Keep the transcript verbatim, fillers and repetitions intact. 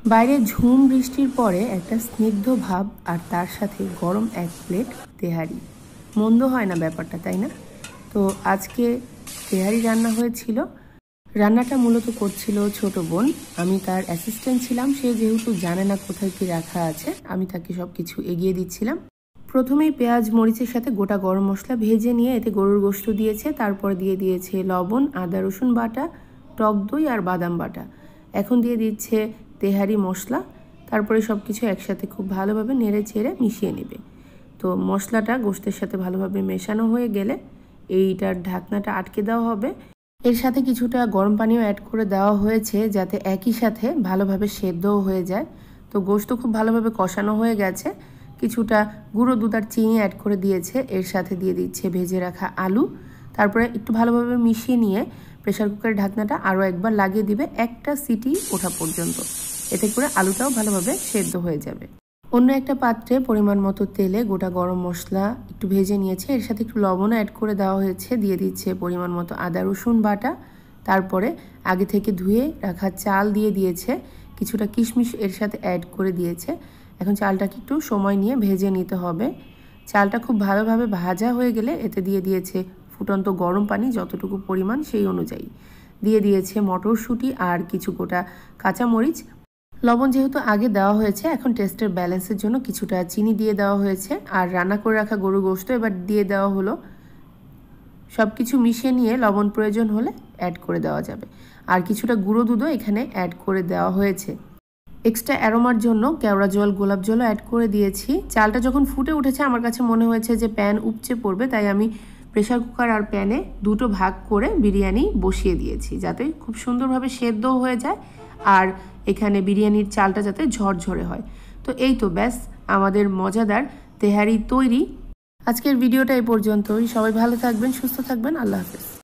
বাইরে ঝুম বৃষ্টির পরে একটা স্নিগ্ধ ভাব আর তার সাথে গরম এক প্লেট তেহারি, মন্দ হয় না ব্যাপারটা, তাই না? তো আজকে তেহারি রান্না হয়েছিল। রান্নাটা মূলত করছিল ছোট বোন, আমি তার অ্যাসিস্ট্যান্ট ছিলাম। সে যেহেতু জানে না কোথায় কি রাখা আছে, আমি তাকে সব কিছু এগিয়ে দিচ্ছিলাম। প্রথমেই পেঁয়াজ মরিচের সাথে গোটা গরম মশলা ভেজে নিয়ে এতে গরুর গোশত দিয়েছে, তারপর দিয়ে দিয়েছে লবণ, আদা রসুন বাটা, টক দই আর বাদাম বাটা। এখন দিয়ে দিচ্ছে তেহারি মশলা, তারপরে সব কিছু একসাথে খুব ভালোভাবে নেড়ে চেড়ে মিশিয়ে নেবে। তো মশলাটা গোশতের সাথে ভালোভাবে মেশানো হয়ে গেলে এইটার ঢাকনাটা আটকে দেওয়া হবে। এর সাথে কিছুটা গরম পানিও অ্যাড করে দেওয়া হয়েছে যাতে একই সাথে ভালোভাবে সেদ্ধও হয়ে যায়। তো গোশত খুব ভালোভাবে কষানো হয়ে গেছে। কিছুটা গুঁড়ো দুধ আর চিনি অ্যাড করে দিয়েছে, এর সাথে দিয়ে দিচ্ছে ভেজে রাখা আলু। তারপরে একটু ভালোভাবে মিশিয়ে নিয়ে প্রেশার কুকারের ঢাকনাটা আরও একবার লাগিয়ে দিবে একটা সিটি ওঠা পর্যন্ত। এতে করে আলুটাও ভালোভাবে সেদ্ধ হয়ে যাবে। অন্য একটা পাত্রে পরিমাণ মতো তেলে গোটা গরম মশলা একটু ভেজে নিয়েছে, এর সাথে একটু লবণ অ্যাড করে দেওয়া হয়েছে, দিয়ে দিচ্ছে পরিমাণ মতো আদা রসুন বাটা। তারপরে আগে থেকে ধুয়ে রাখা চাল দিয়ে দিয়েছে, কিছুটা কিশমিশ এর সাথে অ্যাড করে দিয়েছে। এখন চালটাকে একটু সময় নিয়ে ভেজে নিতে হবে। চালটা খুব ভালোভাবে ভাজা হয়ে গেলে এতে দিয়ে দিয়েছে ফুটন্ত গরম পানি, যতটুকু পরিমাণ সেই অনুযায়ী দিয়ে দিয়েছে মটরশুঁটি আর কিছু গোটা কাঁচামরিচ। লবণ যেহেতু আগে দেওয়া হয়েছে, এখন টেস্টের ব্যালেন্সের জন্য কিছুটা চিনি দিয়ে দেওয়া হয়েছে। আর রান্না করে রাখা গরুর গোশত এবার দিয়ে দেওয়া হলো। সব কিছু মিশিয়ে নিয়ে লবণ প্রয়োজন হলে অ্যাড করে দেওয়া যাবে। আর কিছুটা গুঁড়ো দুধও এখানে অ্যাড করে দেওয়া হয়েছে। এক্সট্রা অ্যারোমার জন্য কেওড়া জল, গোলাপ জলও অ্যাড করে দিয়েছি। চালটা যখন ফুটে উঠেছে আমার কাছে মনে হয়েছে যে প্যান উপচে পড়বে, তাই আমি প্রেশার কুকার আর প্যানে দুটো ভাগ করে বিরিয়ানি বসিয়ে দিয়েছি যাতে খুব সুন্দরভাবে সেদ্ধও হয়ে যায় আর এখানে বিরিয়ানির চালটা যাতে ঝরঝরে হয়। তো এই তো ব্যাস, আমাদের মজাদার তেহারি তৈরি। আজকের ভিডিওটা এই পর্যন্তই। সবাই ভালো থাকবেন, সুস্থ থাকবেন। আল্লাহ হাফেজ।